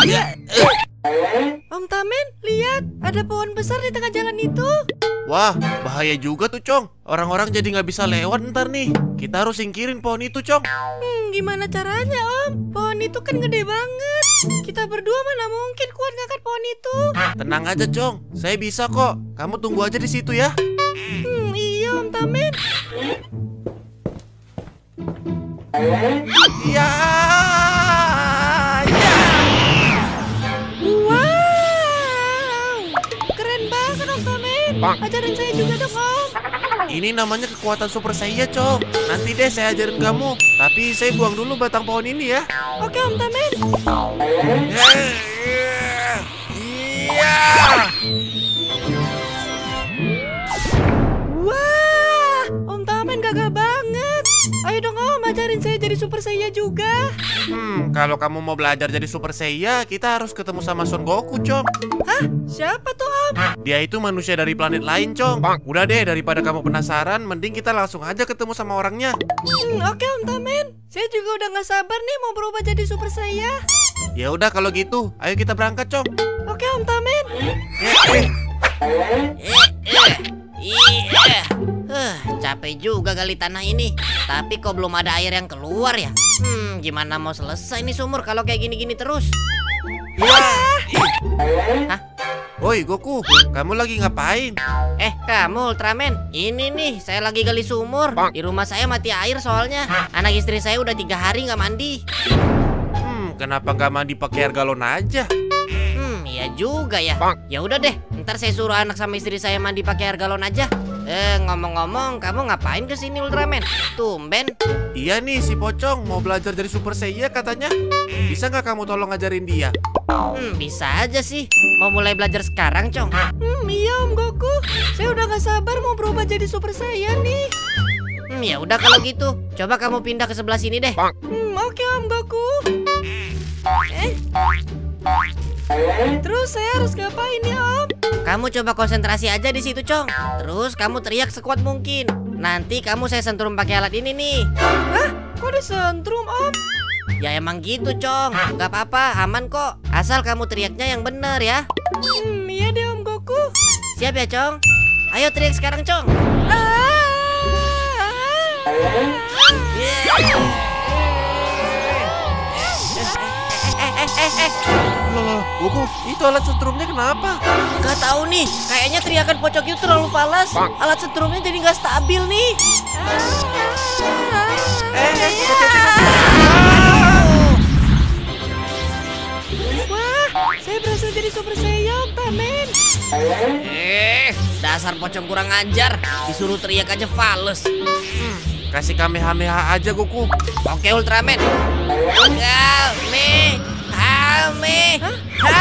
Ya. Om Tamen, lihat, ada pohon besar di tengah jalan itu. Wah, bahaya juga tuh, Cong. Orang-orang jadi nggak bisa lewat ntar nih. Kita harus singkirin pohon itu, Cong. Gimana caranya, Om? Pohon itu kan gede banget. Kita berdua mana mungkin kuat ngangkat pohon itu. Tenang aja, Cong. Saya bisa kok. Kamu tunggu aja di situ ya. Iya, Om Tamen. Ya. Ya. Wow, keren banget Om Tamen. Ajarin saya juga dong, Om. Ini namanya kekuatan super saya, Cong. Nanti deh saya ajarin kamu. Tapi saya buang dulu batang pohon ini ya. Oke, Om Tamen. Iya. Wah, Om Tamen gagah banget. Ayo dong Om, ajarin saya jadi super saya juga. Kalau kamu mau belajar jadi super saya, kita harus ketemu sama Son Goku, Cong. Hah? Siapa tuh Om? Dia itu manusia dari planet lain, Cong. Udah deh, daripada kamu penasaran, mending kita langsung aja ketemu sama orangnya. Oke Om Tamen. Saya juga udah gak sabar nih mau berubah jadi super saya. Ya udah kalau gitu, ayo kita berangkat, Cong. Oke Om Tamen. Capek juga gali tanah ini. Tapi kok belum ada air yang keluar ya? Gimana mau selesai nih sumur kalau kayak gini-gini terus? Hah? Woi, Goku, kamu lagi ngapain? Kamu Ultraman. Ini nih, saya lagi gali sumur. Di rumah saya mati air soalnya. Anak istri saya udah 3 hari nggak mandi. Kenapa nggak mandi pakai air galon aja? Iya juga ya. Ya udah deh, ntar saya suruh anak sama istri saya mandi pakai air galon aja. Ngomong-ngomong, kamu ngapain kesini Ultraman? Tumben. Iya nih, si Pocong mau belajar dari super saya katanya. Bisa nggak kamu tolong ngajarin dia? Bisa aja sih. Mau mulai belajar sekarang, Cong? Iya Om Goku. Saya udah gak sabar mau berubah jadi super saya nih. Ya udah kalau gitu. Coba kamu pindah ke sebelah sini deh. Oke Om Goku. Terus saya harus ngapain ya Om? Kamu coba konsentrasi aja di situ, Cong. Terus kamu teriak sekuat mungkin. Nanti kamu saya sentrum pakai alat ini nih. Hah? Kok disentrum Om? Ya emang gitu, Cong. Gak apa-apa, aman kok. Asal kamu teriaknya yang bener ya. Iya deh Om Goku. Siap ya, Cong? Ayo teriak sekarang, Cong. Loh, Goku, itu alat setrumnya kenapa? Gak tahu nih, kayaknya teriakan pocong itu terlalu falas. Alat setrumnya jadi gak stabil nih. Wah, saya berhasil jadi super saya Om Tamen. Dasar pocong kurang ajar. Disuruh teriak aja fales. Kasih Kamehameha aja, Goku. Oke Ultraman. Help me.